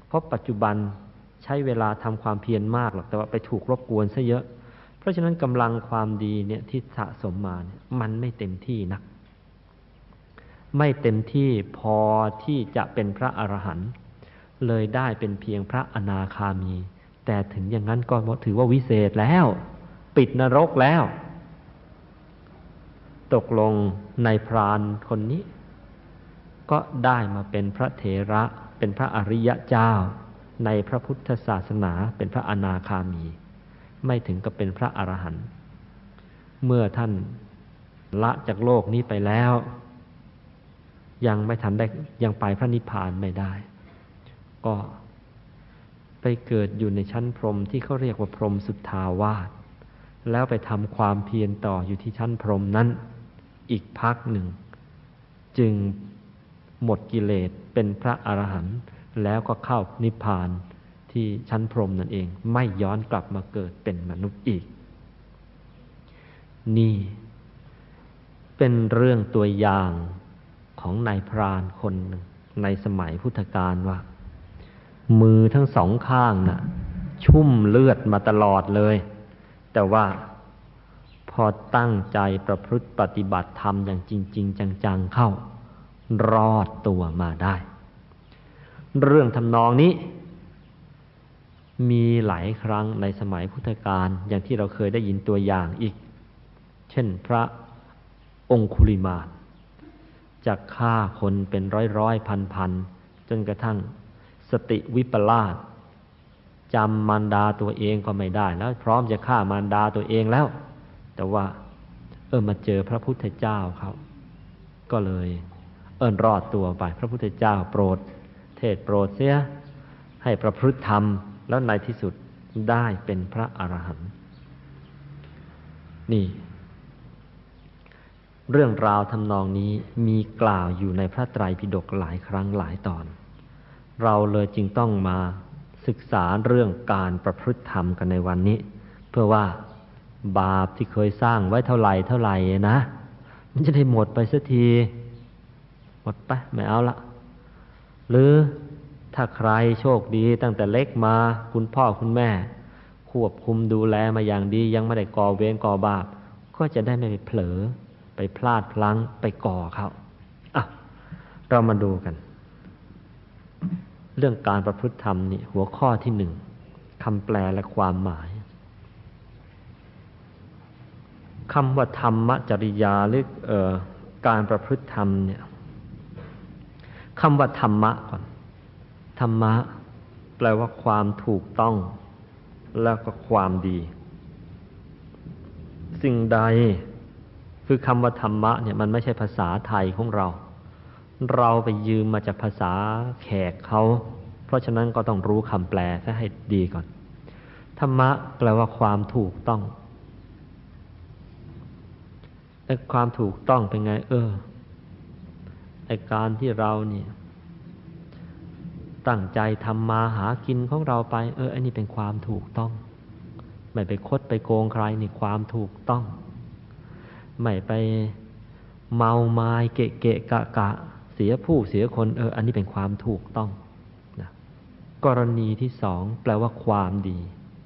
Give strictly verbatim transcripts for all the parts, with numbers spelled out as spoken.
เพราะปัจจุบันใช้เวลาทำความเพียรมากหรอกแต่ว่าไปถูกรบกวนซะเยอะเพราะฉะนั้นกำลังความดีเนี่ยที่สะสมมาเนี่ยมันไม่เต็มที่นักไม่เต็มที่พอที่จะเป็นพระอรหันต์เลยได้เป็นเพียงพระอนาคามีแต่ถึงอย่างนั้นก็ถือว่าวิเศษแล้วปิดนรกแล้วตกลงในพรานคนนี้ก็ได้มาเป็นพระเถระเป็นพระอริยเจ้าในพระพุทธศาสนาเป็นพระอนาคามีไม่ถึงกับเป็นพระอรหันต์เมื่อท่านละจากโลกนี้ไปแล้วยังไม่ทันได้ยังไปพระนิพพานไม่ได้ก็ไปเกิดอยู่ในชั้นพรหมที่เขาเรียกว่าพรหมสุทธาวาสแล้วไปทำความเพียรต่ออยู่ที่ชั้นพรหมนั้นอีกพักหนึ่งจึงหมดกิเลสเป็นพระอรหันต์แล้วก็เข้านิพพานที่ชั้นพรหมนั่นเองไม่ย้อนกลับมาเกิดเป็นมนุษย์อีกนี่เป็นเรื่องตัวอย่างของนายพรานคนหนึ่งในสมัยพุทธกาลว่ามือทั้งสองข้างน่ะชุ่มเลือดมาตลอดเลยแต่ว่าพอตั้งใจประพฤติปฏิบัติธรรมอย่างจริงๆจังๆเข้ารอดตัวมาได้เรื่องทำนองนี้มีหลายครั้งในสมัยพุทธกาลอย่างที่เราเคยได้ยินตัวอย่างอีกเช่นพระองคุลิมานจะฆ่าคนเป็นร้อยร้อยพันพันจนกระทั่งสติวิปลาสจำมารดาตัวเองก็ไม่ได้แล้วพร้อมจะฆ่ามารดาตัวเองแล้วแต่ว่าเออมาเจอพระพุทธเจ้าเขาก็เลยเอิ้นรอดตัวไปพระพุทธเจ้าโปรดเทศโปรดเสียให้ประพฤติธรรมแล้วในที่สุดได้เป็นพระอรหันต์นี่เรื่องราวทำนองนี้มีกล่าวอยู่ในพระไตรปิฎกหลายครั้งหลายตอนเราเลยจึงต้องมาศึกษาเรื่องการประพฤติธรรมกันในวันนี้เพื่อว่าบาปที่เคยสร้างไว้เท่าไหร่เท่าไหร่นะมันจะได้หมดไปสักทีหมดไปไม่เอาละหรือถ้าใครโชคดีตั้งแต่เล็กมาคุณพ่อคุณแม่ควบคุมดูแลมาอย่างดียังไม่ได้ก่อเวรก่อบาปก็จะได้ไม่ไปเผลอไปพลาดพลั้งไปก่อเขาอ่ะเรามาดูกันเรื่องการประพฤติธรรมนี่หัวข้อที่หนึ่งคำแปลและความหมายคำว่าธรรมจริยาหรือเอ่อการประพฤติธรรมเนี่ยคำว่าธรรมะก่อนธรรมะแปลว่าความถูกต้องแล้วก็ความดีสิ่งใดคือคำว่าธรรมะเนี่ยมันไม่ใช่ภาษาไทยของเราเราไปยืมมาจากภาษาแขกเขาเพราะฉะนั้นก็ต้องรู้คำแปลซะให้ดีก่อนธรรมะแปลว่าความถูกต้องไอ้ความถูกต้องเป็นไงเออไอ้การที่เราเนี่ยตั้งใจทำมาหากินของเราไปเออไอ้นี่เป็นความถูกต้องไม่ไปคดไปโกงใครนี่ความถูกต้องไม่ไปเมาไม้เกะเกะกะกะเสียผู้เสียคนเอออันนี้เป็นความถูกต้องนะกรณีที่สองแปลว่าความดี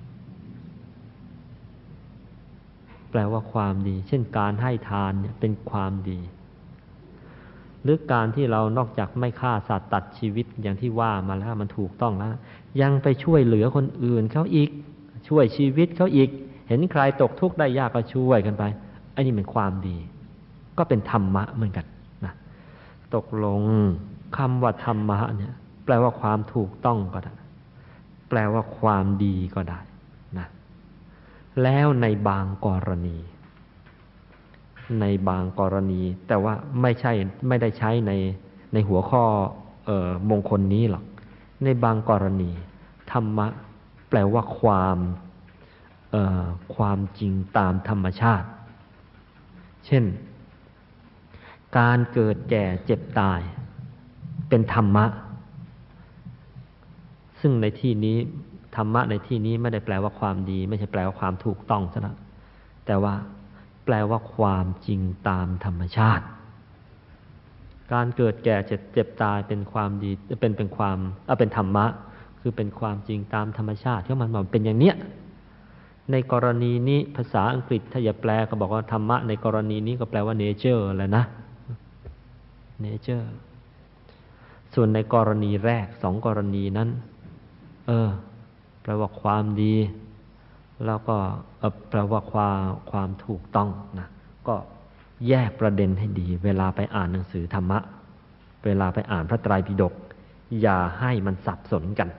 แปลว่าความดีเช่นการให้ทานเนี่ยเป็นความดีหรือการที่เรานอกจากไม่ฆ่าสัตว์ตัดชีวิตอย่างที่ว่ามาแล้วมันถูกต้องแล้วยังไปช่วยเหลือคนอื่นเขาอีกช่วยชีวิตเขาอีกเห็นใครตกทุกข์ได้ยากก็ช่วยกันไปอันนี้เป็นความดีก็เป็นธรรมะเหมือนกันนะตกลงคำว่าธรรมะเนี่ยแปลว่าความถูกต้องก็ได้แปลว่าความดีก็ได้นะแล้วในบางกรณีในบางกรณีแต่ว่าไม่ใช่ไม่ได้ใช้ในในหัวข้อเอ่อมงคลนี้หรอกในบางกรณีธรรมะแปลว่าความเอ่อความจริงตามธรรมชาติเช่นการเกิดแก่เจ็บตายเป็นธรรมะซึ่งในที่นี้ธรรมะในที่นี้ไม่ได้แปลว่าความดีไม่ใช่แปลว่าความถูกต้องซะนะแต่ว่าแปลว่าความจริงตามธรรมชาติการเกิดแก่เจ็บเจ็บตายเป็นความดีเป็นเป็นความเอ่อเป็นธรรมะคือเป็นความจริงตามธรรมชาติที่มันมันเป็นอย่างเนี้ยในกรณีนี้ภาษาอังกฤษถ้าอย่าแปลก็บอกว่าธรรมะในกรณีนี้ก็แปลว่า nature แหละนะ nature ส่วนในกรณีแรกสองกรณีนั้นเออแปลว่าความดีแล้วก็เออแปลว่าความความถูกต้องนะก็แยกประเด็นให้ดีเวลาไปอ่านหนังสือธรรมะเวลาไปอ่านพระไตรปิฎกอย่าให้มันสับสนกัน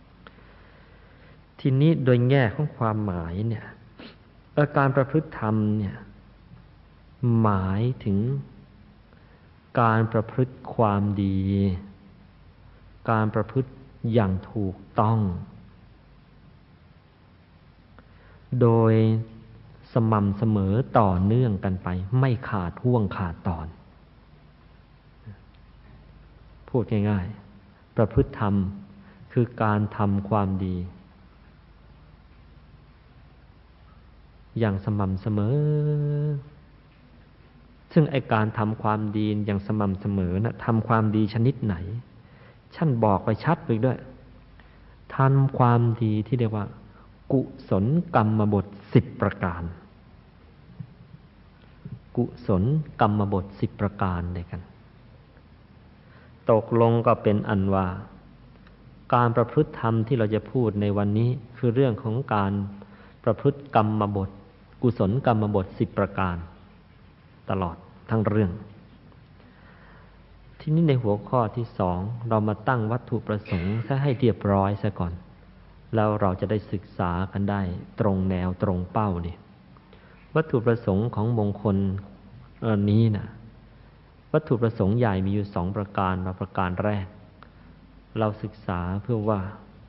ทีนี้โดยแง่ของความหมายเนี่ยการประพฤติธรรมเนี่ยหมายถึงการประพฤติความดีการประพฤติอย่างถูกต้องโดยสม่ำเสมอต่อเนื่องกันไปไม่ขาดห่วงขาดตอนพูดง่ายๆประพฤติธรรมคือการทำความดีอย่างสม่ำเสมอซึ่งไอ้การทำความดีอย่างสม่ำเสมอนะทำความดีชนิดไหนท่านบอกไปชัดไปด้วยทำความดีที่เรียกว่ากุศลกรรมบทสิบประการกุศลกรรมบทสิบประการด้วยกันตกลงก็เป็นอันว่าการประพฤติธรรมที่เราจะพูดในวันนี้คือเรื่องของการประพฤติกรรมบทกุศลกรรมบทสิบประการตลอดทั้งเรื่องทีนี้ในหัวข้อที่สองเรามาตั้งวัตถุประสงค์ซะให้เรียบร้อยซะก่อนแล้วเราจะได้ศึกษากันได้ตรงแนวตรงเป้านี่วัตถุประสงค์ของมงคลอันนี้นะวัตถุประสงค์ใหญ่มีอยู่สองประการมาประการแรกเราศึกษาเพื่อว่า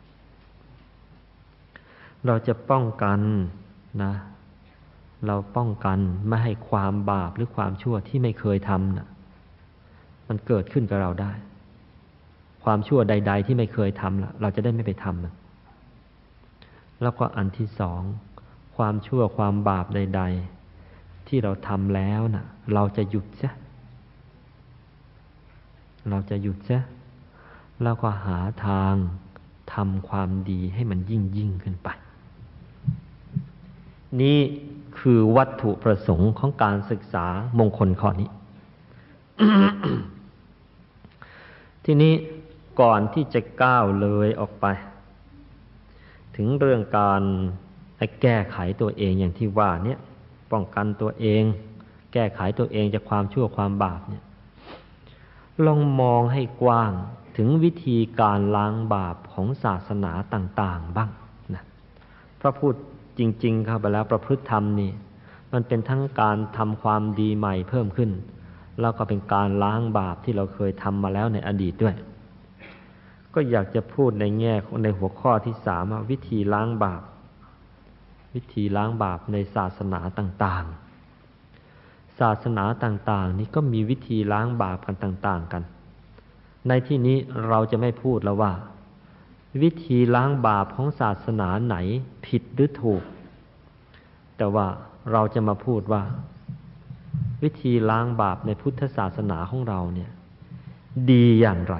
เราจะป้องกันนะเราป้องกันไม่ให้ความบาปหรือความชั่วที่ไม่เคยทำนะมันเกิดขึ้นกับเราได้ความชั่วใดๆที่ไม่เคยทำล่ะเราจะได้ไม่ไปทำมันแล้วก็อันที่สองความชั่วความบาปใดๆที่เราทำแล้วน่ะเราจะหยุดซะเราจะหยุดซะแล้วก็หาทางทำความดีให้มันยิ่งยิ่งขึ้นไปนี่คือวัตถุประสงค์ของการศึกษามงคลข้อนี้ ทีนี้ก่อนที่จะก้าวเลยออกไปถึงเรื่องการแก้ไขตัวเองอย่างที่ว่าเนี่ยป้องกันตัวเองแก้ไขตัวเองจากความชั่วความบาปเนี่ยลองมองให้กว้างถึงวิธีการล้างบาปของศาสนาต่างๆบ้างนะเพราะพูดจริงๆเข้าไปแล้วประพฤติธรรมนี่มันเป็นทั้งการทำความดีใหม่เพิ่มขึ้นแล้วก็เป็นการล้างบาปที่เราเคยทำมาแล้วในอดีตด้วยก็อยากจะพูดในแง่ในหัวข้อที่สามว่าวิธีล้างบาปวิธีล้างบาปในศาสนาต่างๆศาสนาต่างๆนี่ก็มีวิธีล้างบาปกันต่างๆกันในที่นี้เราจะไม่พูดแล้วว่าวิธีล้างบาปของศาสนาไหนผิดหรือถูกแต่ว่าเราจะมาพูดว่าวิธีล้างบาปในพุทธศาสนาของเราเนี่ยดีอย่างไร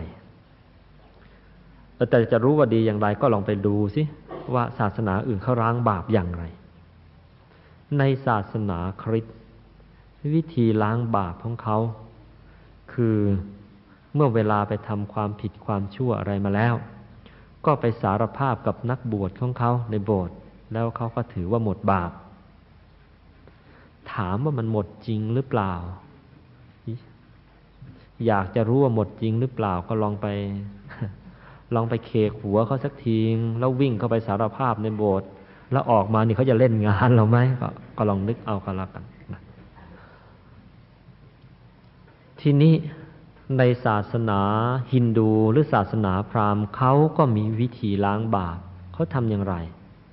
แต่จะรู้ว่าดีอย่างไรก็ลองไปดูสิว่าศาสนาอื่นเขาล้างบาปอย่างไรในศาสนาคริสต์วิธีล้างบาปของเขาคือเมื่อเวลาไปทำความผิดความชั่วอะไรมาแล้วก็ไปสารภาพกับนักบวชของเขาในโบสถ์แล้วเขาก็ถือว่าหมดบาปถามว่ามันหมดจริงหรือเปล่าอยากจะรู้ว่าหมดจริงหรือเปล่าก็ลองไป ลองไปเคกหัวเขาสักทีแล้ววิ่งเข้าไปสารภาพในโบสถ์แล้วออกมานี่เขาจะเล่นงานเราไหมก็ก็ลองนึกเอากันละกันนะทีนี้ในศาสนาฮินดูหรือศาสนาพราหมณ์เขาก็มีวิธีล้างบาปเขาทำอย่างไร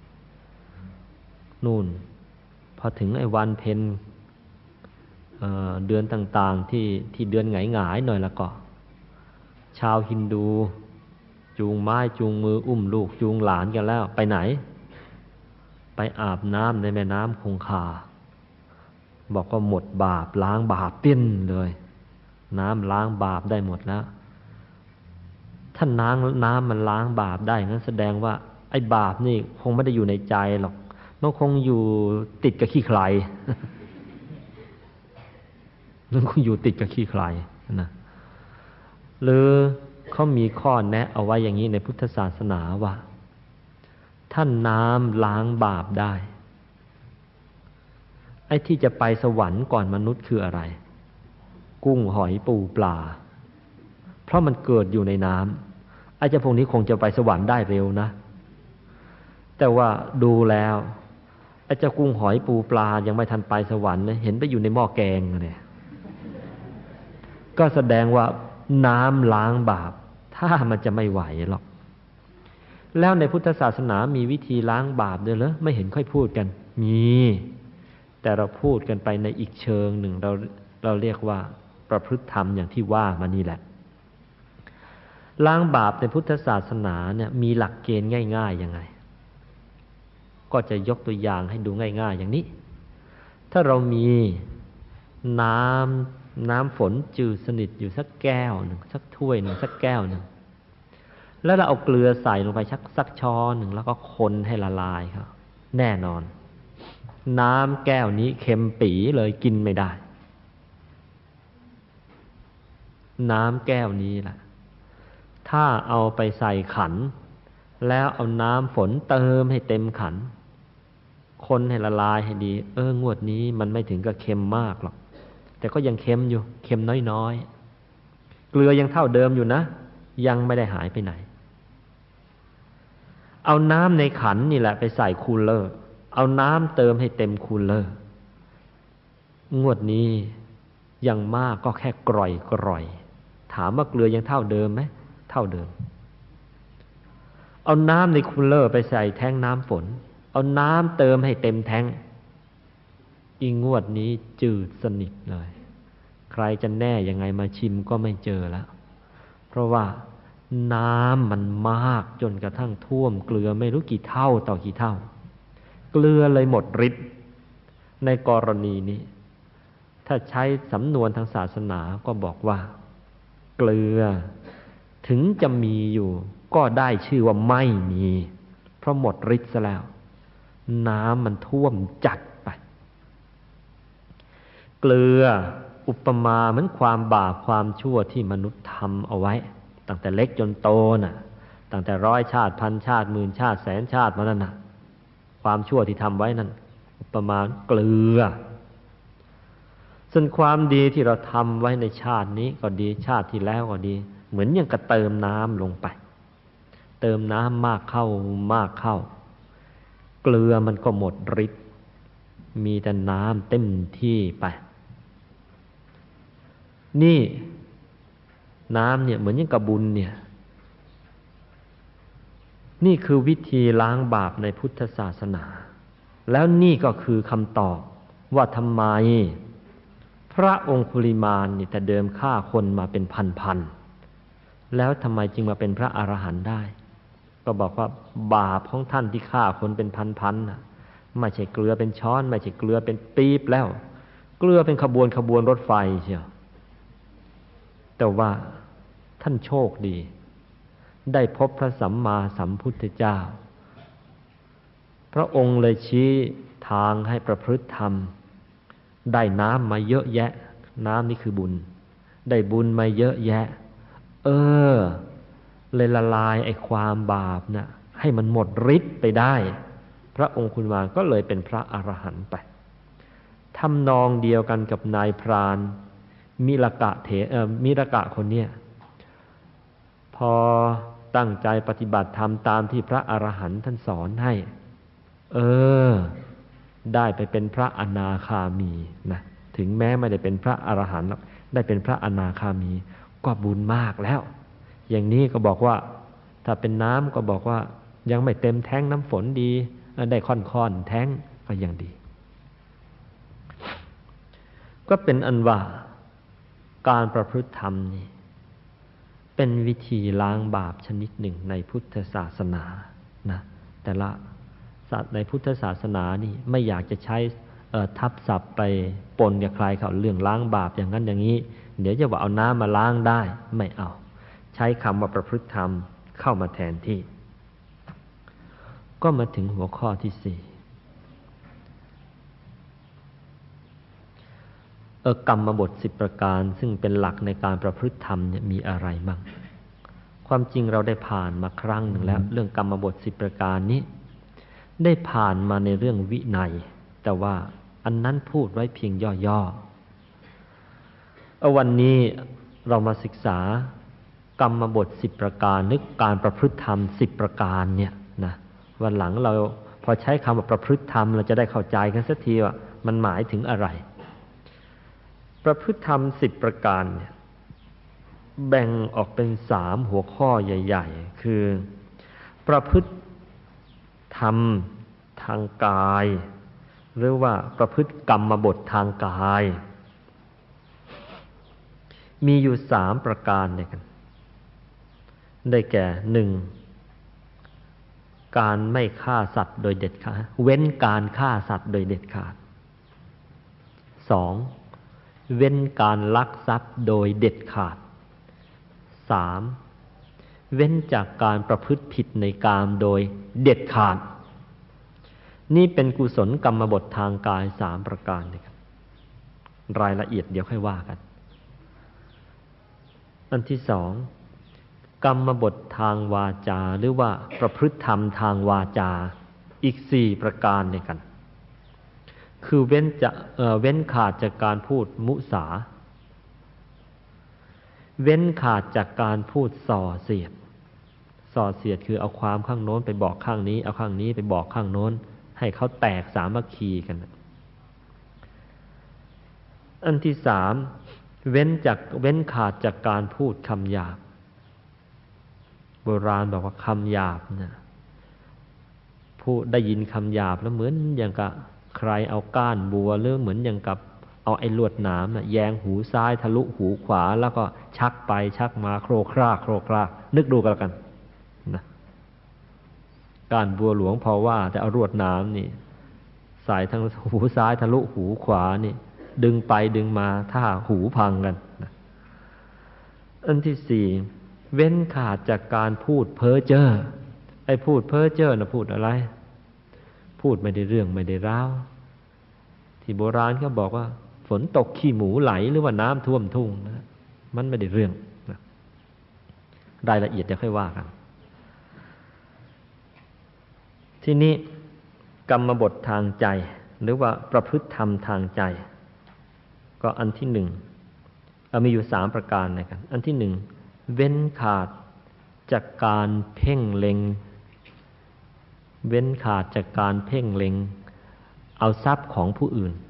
นู่นพอถึงไอ้วันเพ็ญ เอ่อ เดือนต่างๆที่ที่เดือนหงายๆหน่อยละก็ชาวฮินดูจูงไม้จูงมืออุ้มลูกจูงหลานกันแล้วไปไหนไปอาบน้ำในแม่น้ำคงคาบอกว่าหมดบาปล้างบาปปิ้นเลยน้ำล้างบาปได้หมดแล้วถ้าน้ำน้ำมันล้างบาปได้งั้นแสดงว่าไอ้บาปนี่คงไม่ได้อยู่ในใจหรอกมันคงอยู่ติดกับขี้ใครมันคงอยู่ติดกับขี้ใครนะหรือเขามีข้อแนะเอาไว้อย่างนี้ในพุทธศาสนาว่าถ้าน้ำล้างบาปได้ไอ้ที่จะไปสวรรค์ก่อนมนุษย์คืออะไรกุ้งหอยปูปลาเพราะมันเกิดอยู่ในน้ำไอ้เจ้าพวกนี้คงจะไปสวรรค์ได้เร็วนะแต่ว่าดูแล้วไอ้เจ้ากุ้งหอยปูปลายังไม่ทันไปสวรรค์เลยเห็นไปอยู่ในหม้อแกงเนี่ยก็แสดงว่าน้ำล้างบาปถ้ามันจะไม่ไหวหรอกแล้วในพุทธศาสนามีวิธีล้างบาปด้วยเหรอไม่เห็นค่อยพูดกันมีแต่เราพูดกันไปในอีกเชิงหนึ่งเราเราเรียกว่าประพฤติธรรมอย่างที่ว่ามานี่แหละล้างบาปในพุทธศาสนาเนี่ยมีหลักเกณฑ์ง่ายๆยังไงก็จะยกตัวอย่างให้ดูง่ายๆอย่างนี้ถ้าเรามีน้ำน้ำฝนจืดสนิทอยู่สักแก้วหนึ่งสักถ้วยหนึ่งสักแก้วหนึ่งแล้วเราเอาเกลือใส่ลงไปสักสักช้อนหนึ่งแล้วก็คนให้ละลายครับแน่นอนน้ำแก้วนี้เค็มปี๋เลยกินไม่ได้น้ำแก้วนี้ล่ะถ้าเอาไปใส่ขันแล้วเอาน้ำฝนเติมให้เต็มขันคนให้ละลายให้ดีเอองวดนี้มันไม่ถึงกับเค็มมากหรอกแต่ก็ยังเค็มอยู่เค็มน้อยๆเกลือยังเท่าเดิมอยู่นะยังไม่ได้หายไปไหนเอาน้ำในขันนี่แหละไปใส่คูลเลอร์เอาน้ำเติมให้เต็มคูลเลอร์งวดนี้ยังมากก็แค่กร่อยกร่อยถามว่าเกลือยังเท่าเดิมไหมเท่าเดิมเอาน้ำในคูลเลอร์ไปใส่แท้งน้ำฝนเอาน้ำเติมให้เต็มแท้งอีงวดนี้จืดสนิทเลยใครจะแน่ยังไงมาชิมก็ไม่เจอแล้วเพราะว่าน้ำมันมากจนกระทั่งท่วมเกลือไม่รู้กี่เท่าต่อกี่เท่าเกลือเลยหมดฤทธิ์ในกรณีนี้ถ้าใช้สำนวนทางศาสนาก็บอกว่าเกลือถึงจะมีอยู่ก็ได้ชื่อว่าไม่มีเพราะหมดฤทธิ์ซะแล้วน้ำมันท่วมจัดไปเกลืออุปมาเหมือนความบาปความชั่วที่มนุษย์ทำเอาไว้ตั้งแต่เล็กจนโตน่ะตั้งแต่ร้อยชาติพันชาติหมื่นชาติแสนชาติมานั่นน่ะความชั่วที่ทำไว้นั่นอุปมาเกลือส่วนความดีที่เราทำไว้ในชาตินี้ก็ดีชาติที่แล้วก็ดีเหมือนอย่างกระเติมน้ำลงไปเติมน้ำมากเข้ามากเข้าเกลือมันก็หมดฤทธิ์มีแต่น้ำเต็มที่ไปนี่น้ำเนี่ยเหมือนอย่างกระบุญเนี่ยนี่คือวิธีล้างบาปในพุทธศาสนาแล้วนี่ก็คือคำตอบว่าทำไมพระองคุลิมานนี่แต่เดิมฆ่าคนมาเป็นพันๆแล้วทำไมจึงมาเป็นพระอรหันต์ได้ก็บอกว่าบาปของท่านที่ฆ่าคนเป็นพันๆน่ะไม่ใช่เกลือเป็นช้อนไม่ใช่เกลือเป็นปี๊บแล้วเกลือเป็นขบวนขบวนรถไฟเชียวแต่ว่าท่านโชคดีได้พบพระสัมมาสัมพุทธเจ้าพระองค์เลยชี้ทางให้ประพฤติธรรมได้น้ำมาเยอะแยะน้ำนี่คือบุญได้บุญมาเยอะแยะเออเลยละลายไอ้ความบาปน่ะให้มันหมดฤทธิ์ไปได้พระองค์คุณมาก็เลยเป็นพระอรหันต์ไปทำนองเดียวกันกับนายพรานมิลกะเถเอ่อมิลกะคนเนี้ยพอตั้งใจปฏิบัติธรรมตามที่พระอรหันต์ท่านสอนให้เออได้ไปเป็นพระอนาคามีนะถึงแม้ไม่ได้เป็นพระอรหันต์หรอกได้เป็นพระอนาคามีก็บุญมากแล้วอย่างนี้ก็บอกว่าถ้าเป็นน้ำก็บอกว่ายังไม่เต็มแท้งน้ำฝนดีได้ค่อนๆแท้งก็ยังดีก็เป็นอันว่าการประพฤติธรรมนี่เป็นวิธีล้างบาปชนิดหนึ่งในพุทธศาสนานะแต่ละศาสตร์ในพุทธศาสนานี่ไม่อยากจะใช้ทับศัพท์ไปปนกับใครเขาเรื่องล้างบาปอย่างนั้นอย่างนี้เดี๋ยวจะว่าเอาน้ำมาล้างได้ไม่เอาใช้คำว่าประพฤติธรรมเข้ามาแทนที่ก็มาถึงหัวข้อที่สี่เออกรรมบทสิบประการซึ่งเป็นหลักในการประพฤติธรรมเนี่ยมีอะไรบ้างความจริงเราได้ผ่านมาครั้งหนึ่งแล้วเรื่องกรรมบทสิบประการนี้ได้ผ่านมาในเรื่องวินัยแต่ว่าอันนั้นพูดไว้เพียงย่อๆเอาวันนี้เรามาศึกษากรรมบทสิบประการนึกการประพฤติธรรมสิบประการเนี่ยนะวันหลังเราพอใช้คำว่าประพฤติธรรมเราจะได้เข้าใจกันสักทีว่ามันหมายถึงอะไรประพฤติธรรมสิบประการเนี่ยแบ่งออกเป็นสามหัวข้อใหญ่ๆคือประพฤติธรรมทางกายหรือว่าประพฤติกรรมบททางกายมีอยู่สามประการด้วยกันได้แก่หนึ่งการไม่ฆ่าสัตว์โดยเด็ดขาดเว้นการฆ่าสัตว์โดยเด็ดขาดสองเว้นการลักทรัพย์โดยเด็ดขาดสามเว้นจากการประพฤติผิดในกามโดยเด็ดขาดนี่เป็นกุศลกรรมบททางกายสามประการนะครับรายละเอียดเดี๋ยวค่อยว่ากันอันที่สองกรรมบททางวาจาหรือว่าประพฤติธรรมทางวาจาอีกสี่ประการด้วยกันคือเว้นจะเอ่อเว้นขาดจากการพูดมุสาเว้นขาดจากการพูดส่อเสียดส่อเสียดคือเอาความข้างโน้นไปบอกข้างนี้เอาข้างนี้ไปบอกข้างโน้นให้เขาแตกสามัคคีกันอันที่สามเว้นจากเว้นขาดจากการพูดคำหยาบโบราณบอกว่าคำหยาบเนี่ยผู้ได้ยินคำหยาบแล้วเหมือนอย่างกับใครเอาก้านบัวหรือเหมือนอย่างกับเอาไอ้ลวดหนามน่ะแยงหูซ้ายทะลุหูขวาแล้วก็ชักไปชักมาโครคร่าโครคร่านึกดูกันแล้วกันนะก้านบัวหลวงพอว่าแต่เอาลวดหนามนี่สายทางหูซ้ายทะลุหูขวานี่ดึงไปดึงมาถ้าหูพังกันนะอันที่สี่เว้นขาดจากการพูดเพ้อเจ้อไอ้พูดเพ้อเจ้อน่ะพูดอะไรพูดไม่ได้เรื่องไม่ได้ราวที่โบราณเขาบอกว่าฝนตกขี้หมูไหลหรือว่าน้ำท่วมทุ่งนะมันไม่ได้เรื่องนะรายละเอียดจะค่อยว่ากันทีนี้กรรมบททางใจหรือว่าประพฤติธรรมทางใจก็อันที่หนึ่งมีอยู่สามประการนะกันอันที่หนึ่งเว้นขาดจากการเพ่งเล็งเว้นขาดจากการเพ่งเล็งเอาทรัพย์ของผู้อื่น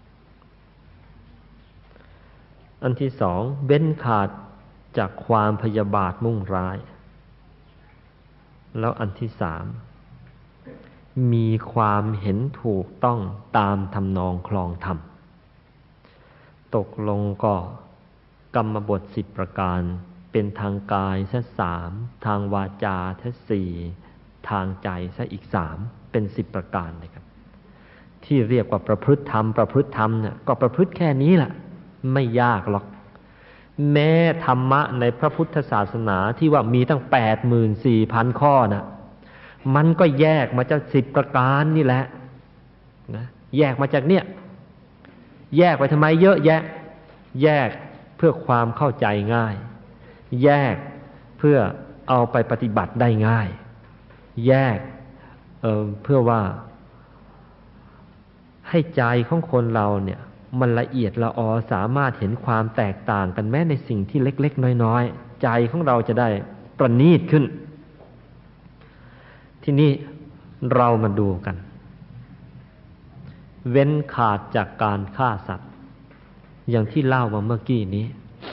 อันที่สองเว้นขาดจากความพยาบาทมุ่งร้ายแล้วอันที่สามมีความเห็นถูกต้องตามทำนองคลองธรรมตกลงก็กรรมบทสิบประการเป็นทางกายซะสามทางวาจาซะสี่ทางใจซะอีกสามเป็นสิบประการเลยครับที่เรียกว่าประพฤติธรรมประพฤติธรรมเนี่ยก็ประพฤติแค่นี้แหละไม่ยากหรอกแม้ธรรมะในพระพุทธศาสนาที่ว่ามีตั้ง แปดหมื่นสี่พัน ข้อน่ะมันก็แยกมาจากสิบประการนี่แหละนะแยกมาจากเนี่ยแยกไปทำไมเยอะแยะแยกเพื่อความเข้าใจง่ายแยกเพื่อเอาไปปฏิบัติได้ง่ายแยก เอ่อ เพื่อว่าให้ใจของคนเราเนี่ยมันละเอียดละออสามารถเห็นความแตกต่างกันแม้ในสิ่งที่เล็กๆน้อยๆใจของเราจะได้ประณีตขึ้นทีนี้เรามาดูกันเว้นขาดจากการฆ่าสัตว์อย่างที่เล่ามาเมื่อกี้นี้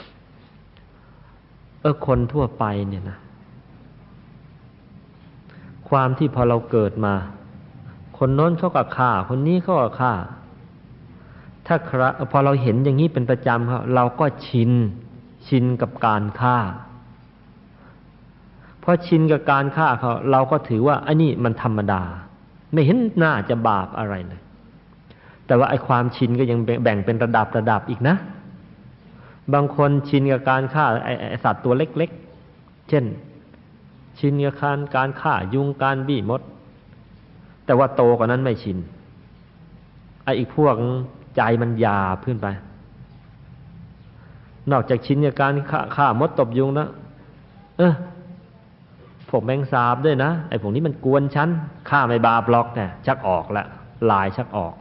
เออคนทั่วไปเนี่ยนะความที่พอเราเกิดมาคนโน้นเขาก็ฆ่าคนนี้เขาก็ฆ่าถ้าพอเราเห็นอย่างนี้เป็นประจำครับเราก็ชินชินกับการฆ่าพอชินกับการฆ่าเขาเราก็ถือว่าอันนี้มันธรรมดาไม่เห็นน่าจะบาปอะไรเลยแต่ว่าไอ้ความชินก็ยังแบ่งเป็นระดับระดับอีกนะบางคนชินกับการฆ่าไอ้สัตว์ตัวเล็กเช่นชินกับการการฆ่ายุงการบี้มดแต่ว่าโตกว่านั้นไม่ชินไอ้อีกพวกใจมันหยาบขึ้นไปนอกจากชินกับการฆ่าฆ่ามดตบยุงแล้วเออพวกแมงสาบด้วยนะไอ้พวกนี้มันกวนฉันฆ่าไม่บาปหรอกเนี่ยชักออกละลายชักออก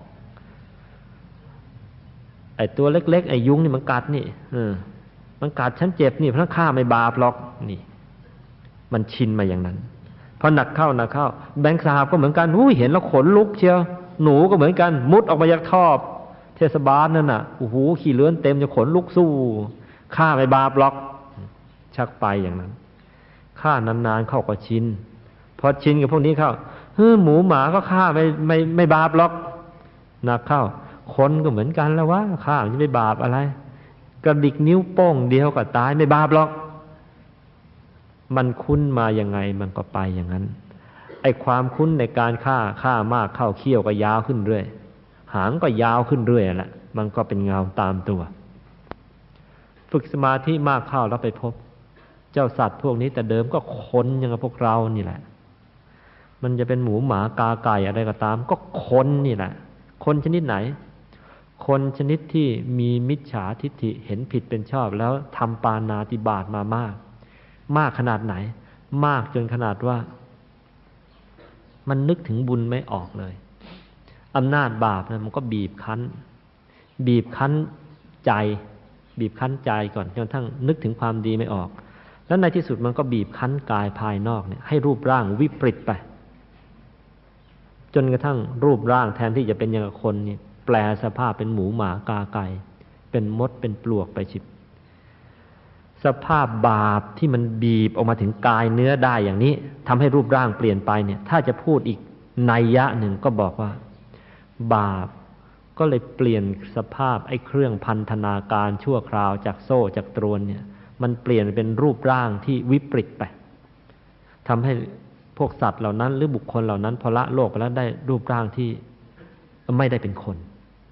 ไอ้ตัวเล็กๆไอ้ยุงนี่มันกัดนี่เออมันกัดฉันเจ็บนี่เพราะฆ่าไม่บาปหรอกนี่มันชินมาอย่างนั้นพอหนักเข้าหนักเข้าแมงสาบก็เหมือนกันอุ้ยเห็นแล้วขนลุกเชียวหนูก็เหมือนกันมุดออกมาจากท่อเทศบาลนั่นน่ะโอ้โหขี้เลื่อนเต็มจะขนลุกสู้ฆ่าไม่บาปหรอกชักไปอย่างนั้นฆ่านานๆเข้าก็ชินพอชินกับพวกนี้เข้าเฮ้อหมูหมาก็ฆ่าไม่ไม่ไม่บาปหรอกหนักเข้าคนก็เหมือนกันแล้ววะฆ่ามันจะไม่บาปอะไรกระดิกนิ้วโป้งเดียวก็ตายไม่บาปหรอกมันคุ้นมายังไงมันก็ไปอย่างนั้นไอ้ความคุ้นในการฆ่าฆ่ามากเข้าเขี้ยวก็ยาวขึ้นเรื่อยหางก็ยาวขึ้นเรื่อยแหละมันก็เป็นเงาตามตัวฝึกสมาธิมากเข้าแล้วไปพบเจ้าสัตว์พวกนี้แต่เดิมก็คนอย่างกับพวกเรานี่แหละมันจะเป็นหมูหมากาไก่อะไรก็ตามก็คนนี่แหละคนชนิดไหนคนชนิดที่มีมิจฉาทิฏฐิเห็นผิดเป็นชอบแล้วทำปาณาติบาตมามากมากขนาดไหนมากจนขนาดว่ามันนึกถึงบุญไม่ออกเลยอำนาจบาปนะมันก็บีบคั้นบีบคั้นใจบีบคั้นใจก่อนจนกระทั่งนึกถึงความดีไม่ออกแล้วในที่สุดมันก็บีบคั้นกายภายนอกเนี่ยให้รูปร่างวิปริตไปจนกระทั่งรูปร่างแทนที่จะเป็นอย่างคนนี่แปลสภาพเป็นหมูหมากาไก่เป็นมดเป็นปลวกไปฉิบสภาพบาปที่มันบีบออกมาถึงกายเนื้อได้อย่างนี้ทำให้รูปร่างเปลี่ยนไปเนี่ยถ้าจะพูดอีกนัยยะหนึ่งก็บอกว่าบาปก็เลยเปลี่ยนสภาพไอ้เครื่องพันธนาการชั่วคราวจากโซ่จากตรวนเนี่ยมันเปลี่ยนเป็นรูปร่างที่วิปริตไปทำให้พวกสัตว์เหล่านั้นหรือบุคคลเหล่านั้นพอละโลกไปแล้วได้รูปร่างที่ไม่ได้เป็นคน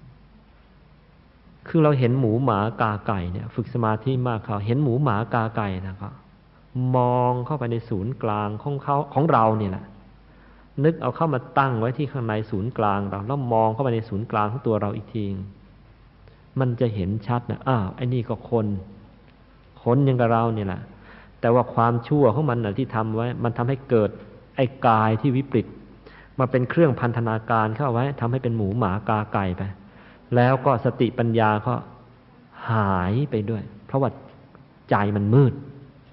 คือเราเห็นหมูหมากาไก่เนี่ยฝึกสมาธิมากเขาเห็นหมูหมากาไก่นะครับมองเข้าไปในศูนย์กลางของเขาของเราเนี่ยแหละนึกเอาเข้ามาตั้งไว้ที่ข้างในศูนย์กลางเราแล้วมองเข้าไปในศูนย์กลางของตัวเราอีกทีมันจะเห็นชัดนะอ้าวไอ้นี่ก็คนคนอย่างกับเราเนี่ยแหละแต่ว่าความชั่วของมันนะที่ทำไว้มันทำให้เกิดไอ้กายที่วิปริตมาเป็นเครื่องพันธนาการเข้าไว้ทำให้เป็นหมูหมากาไก่ไปแล้วก็สติปัญญาก็หายไปด้วยเพราะว่าใจมันมืด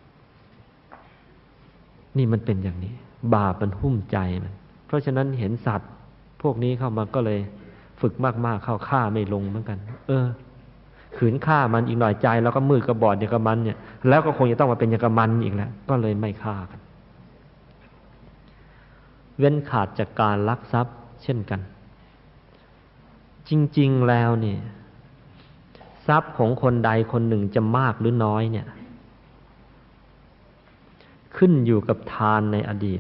นี่มันเป็นอย่างนี้บาปมันหุ้มใจมันเพราะฉะนั้นเห็นสัตว์พวกนี้เข้ามาก็เลยฝึกมากๆเข้าฆ่าไม่ลงเหมือนกันเออขืนฆ่ามันอีกหน่อยใจแล้วก็มืดกระบอดอย่างกับมันเนี่ยแล้วก็คงจะต้องมาเป็นอย่างกับมันอีกแล้วก็เลยไม่ฆ่ากันเว้นขาดจากการลักทรัพย์เช่นกันจริงๆแล้วเนี่ยทรัพย์ของคนใดคนหนึ่งจะมากหรือน้อยเนี่ยขึ้นอยู่กับทานในอดีต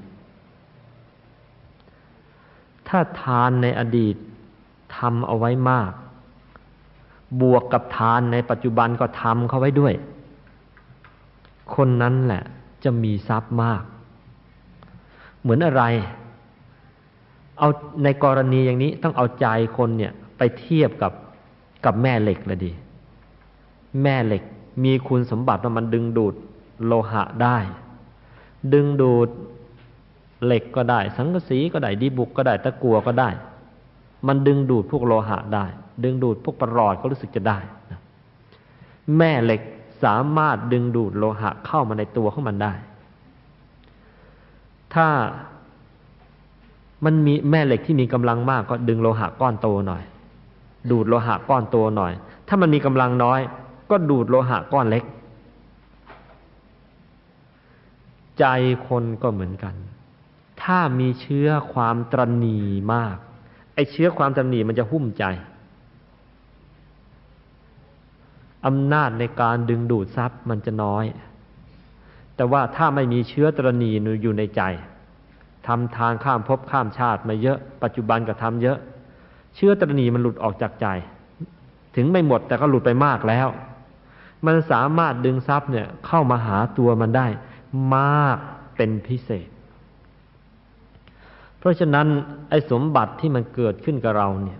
ถ้าทานในอดีตทำเอาไว้มากบวกกับทานในปัจจุบันก็ทำเข้าไว้ด้วยคนนั้นแหละจะมีทรัพย์มากเหมือนอะไรเอาในกรณีอย่างนี้ต้องเอาใจคนเนี่ยไปเทียบกับกับแม่เหล็กเลยดีแม่เหล็กมีคุณสมบัติว่ามันดึงดูดโลหะได้ดึงดูดเหล็กก็ได้สังกะสีก็ได้ดีบุกก็ได้ตะกั่วก็ได้มันดึงดูดพวกโลหะได้ดึงดูดพวกประหลอดก็รู้สึกจะได้นะแม่เหล็กสามารถดึงดูดโลหะเข้ามาในตัวของมันได้ถ้ามันมีแม่เหล็กที่มีกำลังมากก็ดึงโลหะก้อนโตหน่อยดูดโลหะก้อนโตหน่อยถ้ามันมีกำลังน้อยก็ดูดโลหะก้อนเล็กใจคนก็เหมือนกันถ้ามีเชื้อความตระหนี่มากไอ้เชื้อความตระหนี่มันจะหุ้มใจอำนาจในการดึงดูดทรัพย์มันจะน้อยแต่ว่าถ้าไม่มีเชื้อตระหนี่อยู่ในใจทำทางข้ามภพข้ามชาติมาเยอะปัจจุบันก็ทำเยอะเชื้อตระหนี่มันหลุดออกจากใจถึงไม่หมดแต่ก็หลุดไปมากแล้วมันสามารถดึงทรัพย์เนี่ยเข้ามาหาตัวมันได้มากเป็นพิเศษเพราะฉะนั้นไอ้สมบัติที่มันเกิดขึ้นกับเราเนี่ย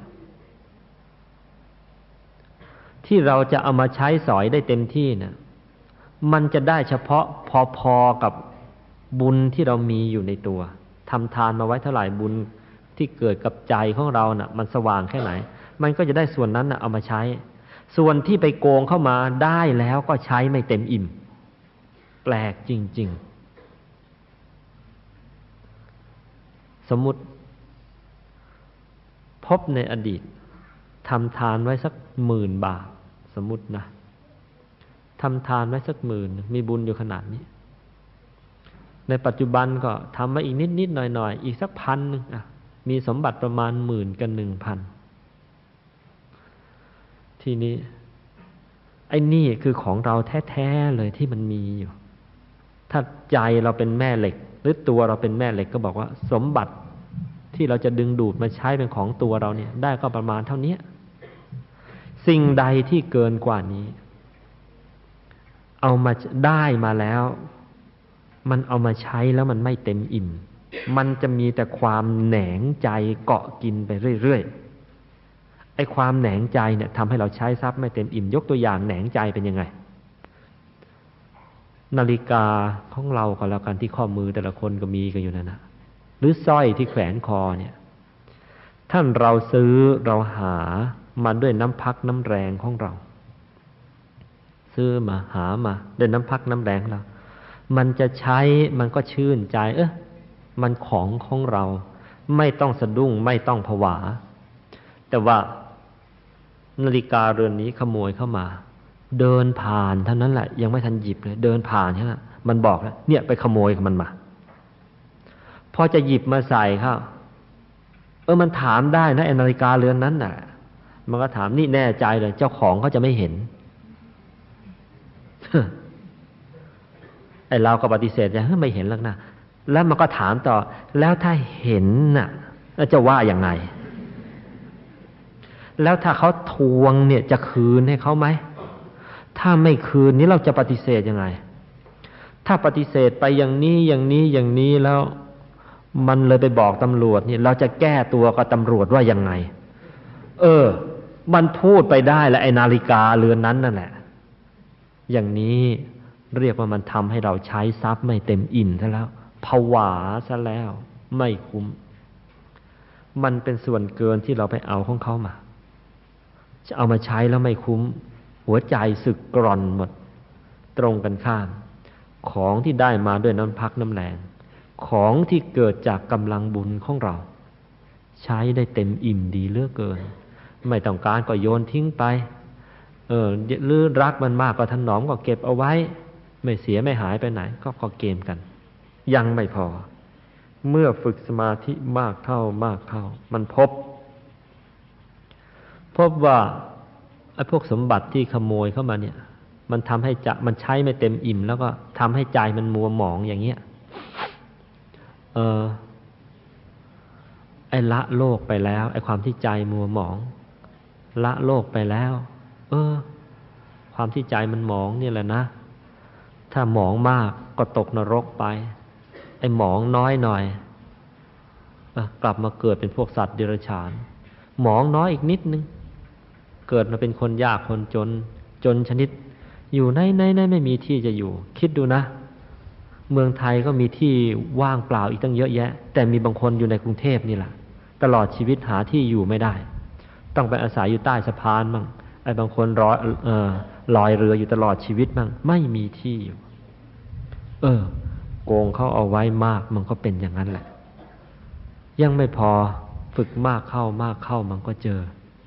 ที่เราจะเอามาใช้สอยได้เต็มที่เนี่ยมันจะได้เฉพาะพอๆกับบุญที่เรามีอยู่ในตัวทำทานมาไว้เท่าไหร่บุญที่เกิดกับใจของเราน่ะมันสว่างแค่ไหนมันก็จะได้ส่วนนั้นน่ะเอามาใช้ส่วนที่ไปโกงเข้ามาได้แล้วก็ใช้ไม่เต็มอิ่มแปลกจริงๆสมมุติพบในอดีตทำทานไว้สักหมื่นบาทสมมุตินะทำทานไว้สักหมื่นมีบุญอยู่ขนาดนี้ในปัจจุบันก็ทำมาอีกนิดๆหน่อยๆอีกสักพันนึงอ่ะมีสมบัติประมาณหมื่นกับหนึ่งพันทีนี้ไอ้นี่คือของเราแท้ๆเลยที่มันมีอยู่ถ้าใจเราเป็นแม่เหล็กหรือตัวเราเป็นแม่เหล็กก็บอกว่าสมบัติที่เราจะดึงดูดมาใช้เป็นของตัวเราเนี่ยได้ก็ประมาณเท่านี้สิ่งใดที่เกินกว่านี้เอามาได้มาแล้วมันเอามาใช้แล้วมันไม่เต็มอิ่มมันจะมีแต่ความแหนงใจเกาะกินไปเรื่อยๆไอ้ความแหนงใจเนี่ยทำให้เราใช้ทรัพย์ไม่เต็มอิ่มยกตัวอย่างแหนงใจเป็นยังไงนาฬิกาของเราก็แล้วกันที่ข้อมือแต่ละคนก็มีกันอยู่นั่นนะหรือสร้อยที่แขวนคอเนี่ยท่านเราซื้อเราหามาด้วยน้ำพักน้ำแรงของเราซื้อมาหามาด้วยน้ำพักน้ำแรงเรามันจะใช้มันก็ชื่นใจเออมันของของเราไม่ต้องสะดุ้งไม่ต้องผวาแต่ว่านาฬิกาเรือนนี้ขโมยเข้ามาเดินผ่านเท่านั้นแหละยังไม่ทันหยิบเลยเดินผ่านใช่ไหมมันบอกแล้วเนี่ยไปขโมยมันมาพอจะหยิบมาใส่เข้าเออมันถามได้นะไอ้นาฬิกาเรือนนั้นน่ะมันก็ถามนี่แน่ใจเลยเจ้าของเขาจะไม่เห็น ไอ้เราก็ปฏิเสธจะไม่เห็นหรอกนะแล้วมันก็ถามต่อแล้วถ้าเห็นน่ะจะว่าอย่างไงแล้วถ้าเขาทวงเนี่ยจะคืนให้เขาไหมถ้าไม่คืนนี้เราจะปฏิเสธยังไงถ้าปฏิเสธไปอย่างนี้อย่างนี้อย่างนี้แล้วมันเลยไปบอกตำรวจเนี่ยเราจะแก้ตัวกับตำรวจว่ายังไงเออมันพูดไปได้แล้วไอ้นาฬิกาเรือนนั้นนั่นแหละอย่างนี้เรียกว่ามันทำให้เราใช้ทรัพย์ไม่เต็มอิ่มซะแล้วผวาซะแล้วไม่คุ้มมันเป็นส่วนเกินที่เราไปเอาของเขามาจะเอามาใช้แล้วไม่คุ้มหัวใจสึกกร่อนหมดตรงกันข้ามของที่ได้มาด้วยน้ำพักน้ำแรงของที่เกิดจากกำลังบุญของเราใช้ได้เต็มอิ่มดีเหลือเกินไม่ต้องการก็โยนทิ้งไปเออหรือรักมันมากก็ถนอมก็เก็บเอาไว้ไม่เสียไม่หายไปไหนก็ขอเกมกันยังไม่พอเมื่อฝึกสมาธิมากเข้ามากเข้ามันพบพบว่าไอ้พวกสมบัติที่ขโมยเข้ามาเนี่ยมันทำให้จะมันใช้ไม่เต็มอิ่มแล้วก็ทำให้ใจมันมัวหมองอย่างเงี้ยเออไอ้ละโลกไปแล้วไอ้ความที่ใจมัวหมองละโลกไปแล้วเออความที่ใจมันหมองนี่แหละนะถ้าหมองมากก็ตกนรกไปไอ้หมองน้อยหน่อยกลับมาเกิดเป็นพวกสัตว์เดรัจฉานหมองน้อยอีกนิดนึงเกิดมาเป็นคนยากคนจนจนชนิดอยู่ในในในไม่มีที่จะอยู่คิดดูนะเมืองไทยก็มีที่ว่างเปล่าอีกตั้งเยอะแยะแต่มีบางคนอยู่ในกรุงเทพนี่แหละตลอดชีวิตหาที่อยู่ไม่ได้ต้องไปอาศัยอยู่ใต้สะพานบ้างไอ้บางคนรอเอ่อลอยเรืออยู่ตลอดชีวิตบ้างไม่มีที่อยู่เออโกงเขาเอาไว้มากมันก็เป็นอย่างนั้นแหละยังไม่พอฝึกมากเข้ามากเข้ามันก็เจอ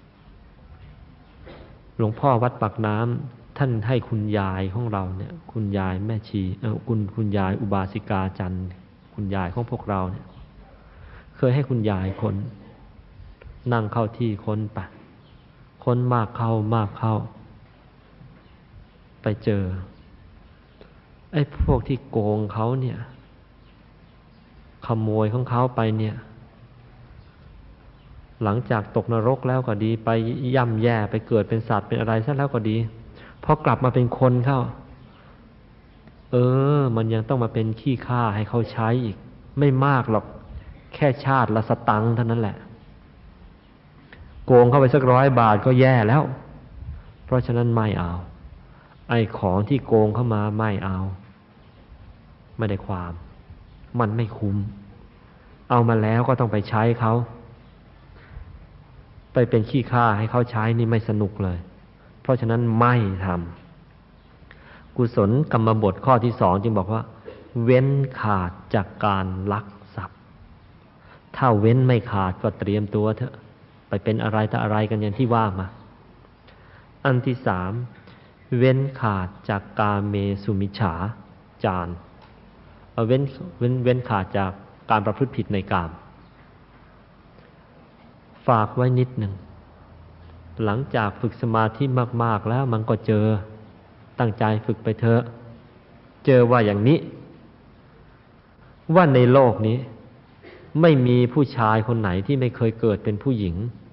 หลวงพ่อวัดปากน้ำท่านให้คุณยายของเราเนี่ยคุณยายแม่ชีเออคุณคุณยายอุบาสิกาจันทร์คุณยายของพวกเราเนี่ยเคยให้คุณยายคนนั่งเข้าที่คนไปคนมากเข้ามากเข้าไปเจอไอ้พวกที่โกงเขาเนี่ยขโมยของเขาไปเนี่ยหลังจากตกนรกแล้วก็ดีไปย่ำแย่ไปเกิดเป็นสัตว์เป็นอะไรซะแล้วก็ดีพอกลับมาเป็นคนเข้าเออมันยังต้องมาเป็นขี้ข้าให้เขาใช้อีกไม่มากหรอกแค่ชาติละสตังค์เท่านั้นแหละโกงเข้าไปสักร้อยบาทก็แย่แล้วเพราะฉะนั้นไม่เอาไอ้ของที่โกงเข้ามาไม่เอาไม่ได้ความมันไม่คุ้มเอามาแล้วก็ต้องไปใช้เขาไปเป็นขี้ข้าให้เขาใช้นี่ไม่สนุกเลยเพราะฉะนั้นไม่ทำกุศลกรรมบทข้อที่สองจึงบอกว่าเว้นขาดจากการลักทรัพย์ถ้าเว้นไม่ขาดก็เตรียมตัวเถอะไปเป็นอะไรต่ออะไรกันอย่างที่ว่ามาอันที่สามเว้นขาดจากกาเมสุมิจฉาจารเอาเว้นเว้นเว้นขาดจากการประพฤติผิดในกามฝากไว้นิดหนึ่งหลังจากฝึกสมาธิมากๆแล้วมันก็เจอตั้งใจฝึกไปเถอะเจอว่าอย่างนี้ว่าในโลกนี้ไม่มีผู้ชายคนไหนที่ไม่เคยเกิดเป็นผู้หญิง